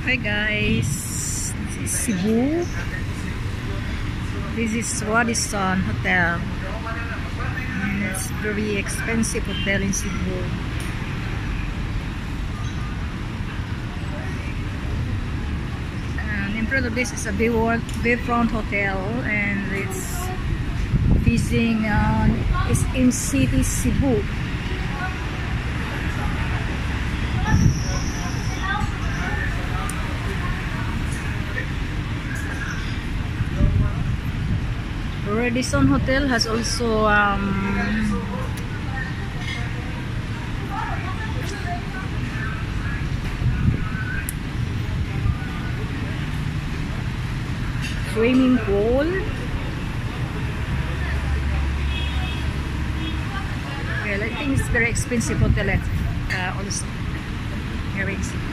Hi guys, this is Cebu. This is Radisson Hotel, and it's very expensive hotel in Cebu. And in front of this is a Bayfront Hotel, and it's facing it's in city Cebu. Radisson Hotel has also swimming pool. Well, I think it's very expensive hotel also here in Cebu.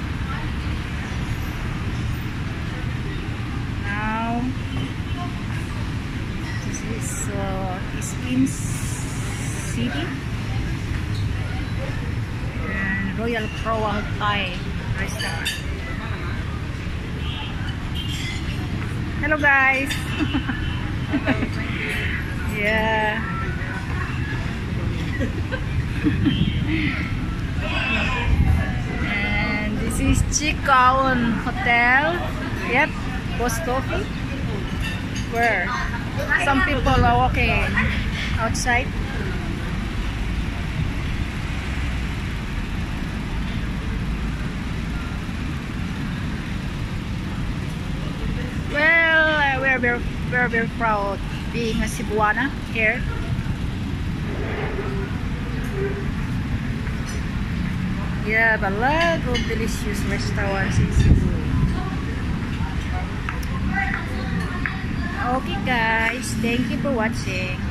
Now this is in city, and Royal Crown Thai restaurant. Hello guys. Yeah. And this is Chikaon Hotel. Yep, Post Coffee, where some people are walking outside. Well, we're very proud being a Cebuana here. We have a lot of delicious restaurants in Cebu. Okay guys, thank you for watching.